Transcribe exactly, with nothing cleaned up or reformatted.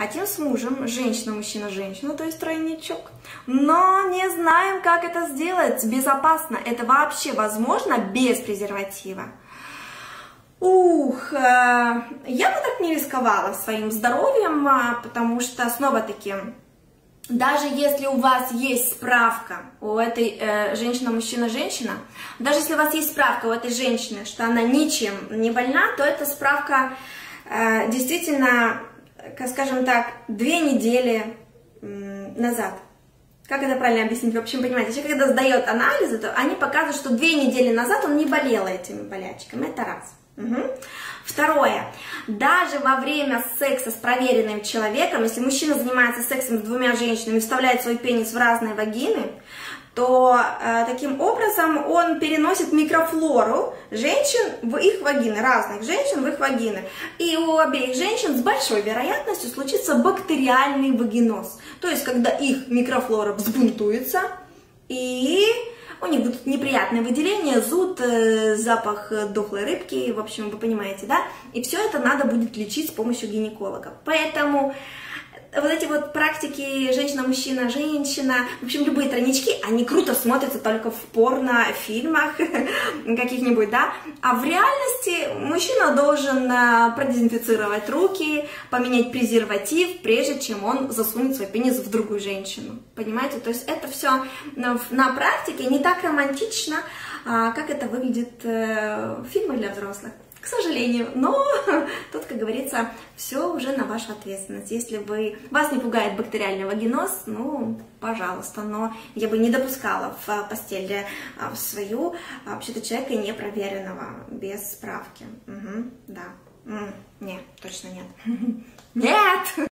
хотим с мужем, женщина, мужчина, женщина, то есть тройничок, но не знаем, как это сделать безопасно. Это вообще возможно без презерватива? Ух, я бы так не рисковала своим здоровьем, потому что, снова-таки, даже если у вас есть справка у этой э, женщина, мужчина, женщина, даже если у вас есть справка у этой женщины, что она ничем не больна, то эта справка э, действительно, скажем так, две недели э, назад. Как это правильно объяснить? В общем, понимаете, человек, когда сдает анализы, то они показывают, что две недели назад он не болел этими болячками. Это раз. Угу. Второе. Даже во время секса с проверенным человеком, если мужчина занимается сексом с двумя женщинами, вставляет свой пенис в разные вагины, то э, таким образом он переносит микрофлору женщин в их вагины, разных женщин в их вагины. И у обеих женщин с большой вероятностью случится бактериальный вагиноз. То есть, когда их микрофлора взбунтуется, и у них будут неприятные выделения, зуд, запах дохлой рыбки, в общем, вы понимаете, да? И все это надо будет лечить с помощью гинеколога. Поэтому вот эти вот практики женщина-мужчина, женщина, в общем, любые тройнички, они круто смотрятся только в порно-фильмах каких-нибудь, да? А в реальности мужчина должен продезинфицировать руки, поменять презерватив, прежде чем он засунет свой пенис в другую женщину. Понимаете? То есть это все на практике не так романтично, как это выглядит в фильмах для взрослых. К сожалению, но тут, как говорится, все уже на вашу ответственность. Если вы, вас не пугает бактериальный вагиноз, ну, пожалуйста, но я бы не допускала в постель в свою вообще-то человека непроверенного, без справки. Угу, да. Нет, точно нет. Нет!